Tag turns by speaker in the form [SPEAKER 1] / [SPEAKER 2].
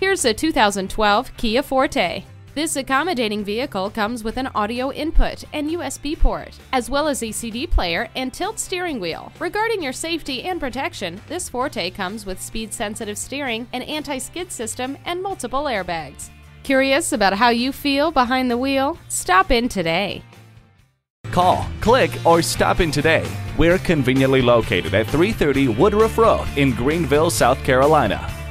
[SPEAKER 1] Here's a 2012 Kia Forte. This accommodating vehicle comes with an audio input and USB port, as well as a CD player and tilt steering wheel. Regarding your safety and protection, this Forte comes with speed-sensitive steering, an anti-skid system, and multiple airbags. Curious about how you feel behind the wheel? Stop in today.
[SPEAKER 2] Call, click, or stop in today. We're conveniently located at 330 Woodruff Road in Greenville, South Carolina.